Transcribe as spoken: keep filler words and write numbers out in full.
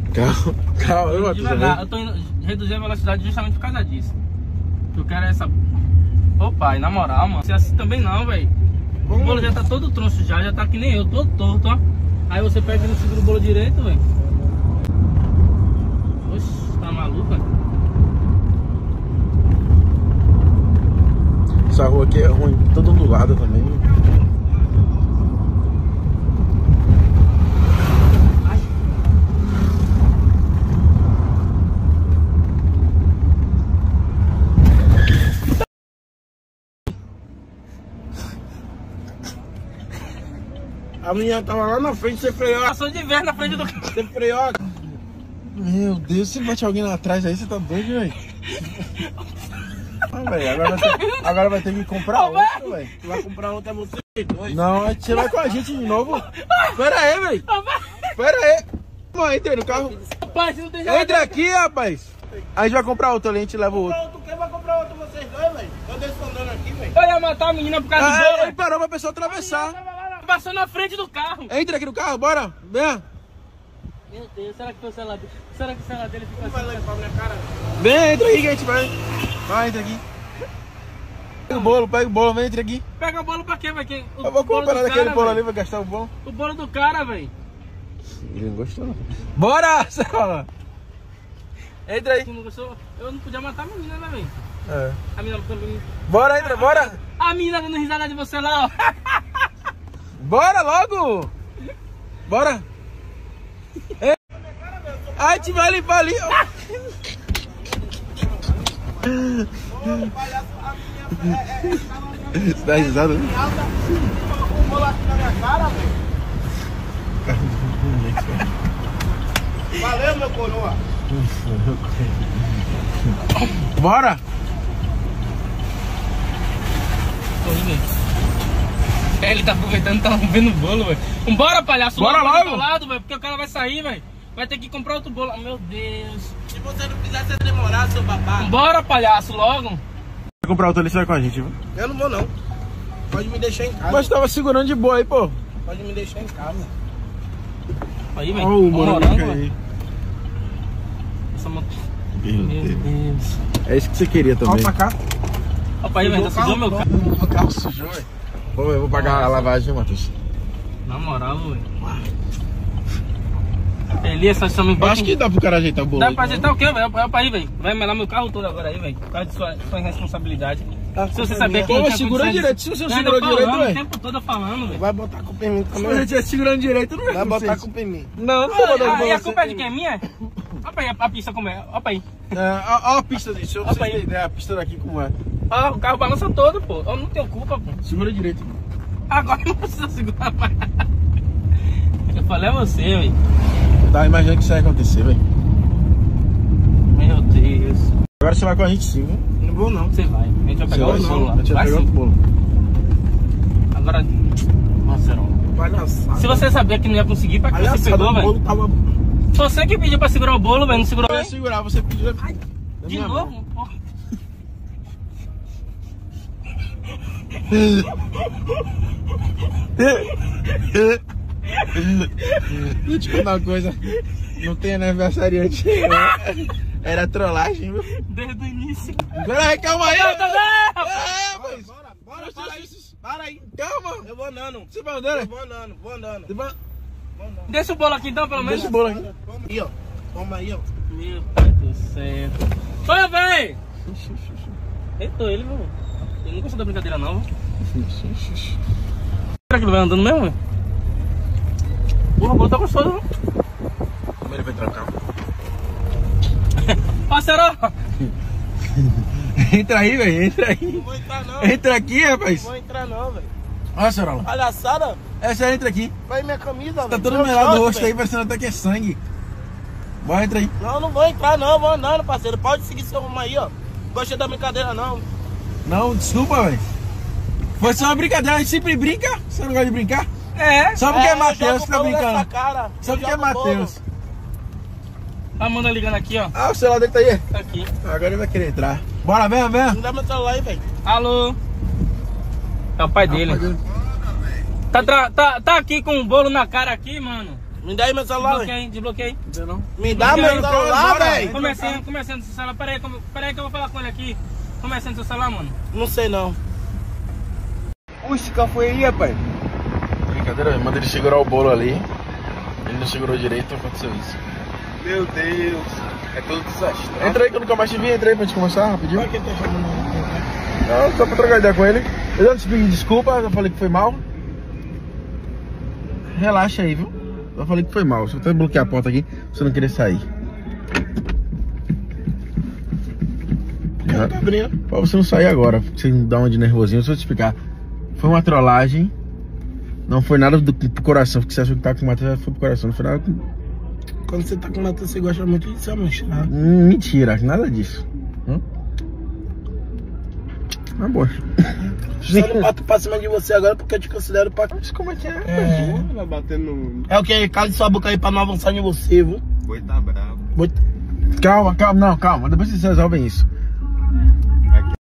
Calma, calma, eu, devagar, eu tô indo, reduzindo a velocidade justamente por causa disso. Eu quero essa... Ô pai, na moral, mano, você assim também não, velho. O bolo já tá todo troncho já, já tá que nem eu, todo torto, ó. Aí você pega e não segura o bolo direito, velho. Oxe, tá maluco, velho? Essa rua aqui é ruim, todo ondulado também. A menina tava lá na frente, você freou. Passou de vez na frente do carro. Você freou. Meu Deus, se bate alguém lá atrás aí, você tá doido, velho? Ah, velho, agora, vai ter- agora vai ter que comprar outro, velho. Tu vai comprar outra você dois. Não, você vai com a gente de novo. Pera aí, velho. Pera aí. Mano, entra aí no carro. Rapaz, você não tem jeito. Entra aqui, rapaz. A gente vai comprar outro ali, a gente leva o outro. Tu quer vai comprar outro vocês dois, velho? Eu deixo andando aqui, velho. Eu ia matar a menina por causa do Ah, bolo. ele parou pra pessoa atravessar. Passou na frente do carro. Entra aqui no carro, bora. Vem. Meu Deus, será que foi o celular dele? Será que o celular dele ficou Tu vai assim? levar minha cara? Vem, entra aí que a gente vai. Vai, entra aqui. Pega o bolo, pega o bolo, vem, entra aqui. Pega o bolo pra quê, velho? O Eu vou bolo comprar do daquele cara, bolo véio. ali, vai gastar o bolo. O bolo do cara, velho. Ele não gostou, não. Bora, Cela. Entra aí. Tu não gostou? Eu não podia matar a menina, né, velho? É. A menina também. Bora, entra, bora. A menina dando risada de você lá, ó. Bora logo. Bora. É. Ai, te vai limpar ali. Você tá risado, né? O bolo aqui na minha cara, velho. Valeu, meu coroa. Bora. É, ele tá aproveitando, tá vendo o bolo, velho. Vambora, palhaço. Bora logo. logo. Do lado, velho, porque o cara vai sair, velho. Vai ter que comprar outro bolo. Meu Deus. Se você não quisesse demorar, seu babá. Bora, palhaço, logo. Vai comprar outro ali, você vai com a gente, viu? Eu não vou, não. Pode me deixar em casa. Mas tava segurando de boa aí, pô. Pode me deixar em casa. Aí, velho. Olha o Ó, morango morango, aí. velho. Essa moto. Meu Meu Deus. Deus. É isso que você queria também. Olha pra cá. Opa, aí, velho, tá sujou meu carro. O carro sujou, velho. Pô, eu vou pagar a lavagem, Matheus. Na moral, velho. Elias, só chama Eu acho que dá pro cara ajeitar o bolo. Dá aí, pra não? ajeitar o quê, velho? Opa aí, velho. Vai melar meu carro todo agora aí, velho. Por causa de sua, sua irresponsabilidade. Tá, Se você sabia que Pô, não tinha segura condições de- direito. Se você Não, segurou eu tô direito, falando, velho. o tempo todo falando, velho. Vai botar a culpa em mim Se também. você estiver segurando direito, não é Vai com botar a vocês. culpa em mim. Não, não vou botar Ah, culpa e em a você. culpa é de quem? É minha? Opa aí, a, a pista como é? Opa aí. É, ó, ó a pista disso, eu Opa vocês aí. terem ideia, a pista daqui como é. Ó, o carro balança todo, pô. Eu não tenho culpa, pô. Segura direito. Agora não precisa segurar mais. Eu falei a você, velho. Eu tava imaginando que isso ia acontecer, velho. Meu Deus. Agora você vai com a gente sim, viu? Não vou, não. Você vai. A gente vai Você pegar vai o sim, bolo lá. a gente vai Vai pegar sim. outro bolo. Agora. Nossa, não. Palhaçada. Se você sabia que não ia conseguir, pra que você Palhaçada, pegou, o velho? bolo tava... Você que pediu pra segurar o bolo, velho. Não segurou. Eu ia segurar, você pediu. Ai, da de minha novo? mão. Pô. Deixa eu te contar uma coisa. Não tem aniversariante. Né? Era trollagem, viu? Desde o início. Peraí, calma aí. Não, não, não. É, mas... Bora, bora, para aí. Para aí. Calma. Eu vou andando. Você vai andando? Eu vou andando, vou andando. Você vai... Vou andando. Deixa o bolo aqui então, pelo menos. Deixa o bolo aqui. Toma aí, ó. Toma aí, ó. Meu pai do céu. Olha, véi! Eita, ele, meu. Ele não gostou da brincadeira, não. Será que ele vai andando mesmo, velho? Porra, o bolo tá gostoso, não? Como ele vai entrar no carro? Parceiro! Entra aí, velho. Entra Não aí. vou entrar, não. Entra aqui, rapaz. Não vou entrar, não, velho. Olha, senhora. Palhaçada. Essa entra aqui. Vai minha camisa, Tá velho. todo Meu melado o short, rosto aí, velho. parecendo até que é sangue. Bora, entra aí. Não, não vou entrar, não. Vou andando, parceiro. Pode seguir seu rumo aí, ó. Gostei da brincadeira, não. Não, desculpa, velho. Foi só uma brincadeira, a gente sempre brinca. Você não gosta de brincar? É. Só porque é, eu Matheus jogo que tá bolo nessa brincando. cara. Só Eu porque é jogo bolo. Matheus. A Amanda ligando aqui, ó. Ah, o celular dele tá aí. Tá aqui. Agora ele vai querer entrar. Bora, vem, vem. Não dá meu celular aí, velho. Alô? É o pai dele. Tá, tra- tá, tá aqui com o bolo na cara aqui, mano. Me dá aí meu celular, velho. Desbloqueei, desbloqueei. Não, não. Me dá meu celular, velho. Começando, começando seu celular. Pera aí, come- pera aí que eu vou falar com ele aqui. Começando seu celular, mano. Não sei não. Puxa, qual foi aí, rapaz? Brincadeira, manda ele segurar o bolo ali. Ele não segurou direito, aconteceu isso. Meu Deus. É todo desastre. Entra aí que eu nunca mais te vi, entra aí pra gente conversar rapidinho. Por que tá chamando? Não, só pra trocar ideia com ele. Eu já te pedi desculpa, eu falei que foi mal. Relaxa aí, viu? Eu falei que foi mal. Só até bloquear a porta aqui pra você não querer sair. Não tá abrindo. Pra você não sair agora, pra você não dar uma de nervosinho, só te explicar. Foi uma trollagem. Não foi nada do, pro coração, porque você achou que tá com Matheus, foi pro coração. Não foi nada com... Quando você tá com o Matheus, você gosta muito de se amostrar. Hum, mentira, nada disso. Hum? Ah, bom. Só não bato pra cima de você agora porque eu te considero pra... Mas como é que é? É, Vai batendo no... é o que? Cale sua boca aí pra não avançar em você, viu? Boi tá bravo. Vou- Calma, calma, não, calma. Depois vocês resolvem isso.